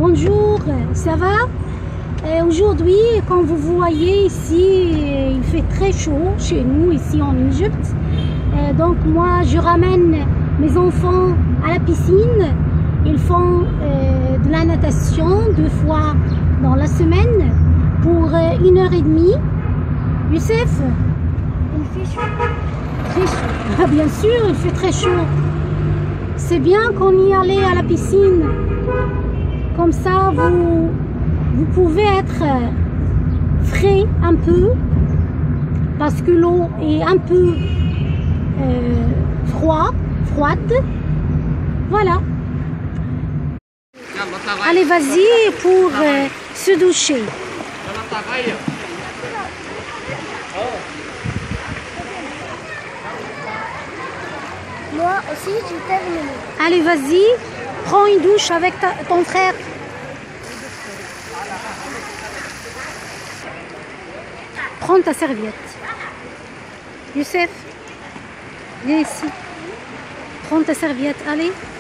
Bonjour, ça va? Aujourd'hui, comme vous voyez ici, il fait très chaud chez nous, ici en Égypte. Donc moi, je ramène mes enfants à la piscine. Ils font de la natation 2 fois dans la semaine pour 1h30. Youssef, il fait chaud. Très chaud. Ah, bien sûr, il fait très chaud. C'est bien qu'on y allait à la piscine. Comme ça, vous pouvez être frais un peu parce que l'eau est un peu froide. Voilà. Allez, vas-y pour se doucher. Moi aussi, je termine. Allez, vas-y, prends une douche avec ton frère. Prends ta serviette. Youssef, viens ici. Prends ta serviette, allez.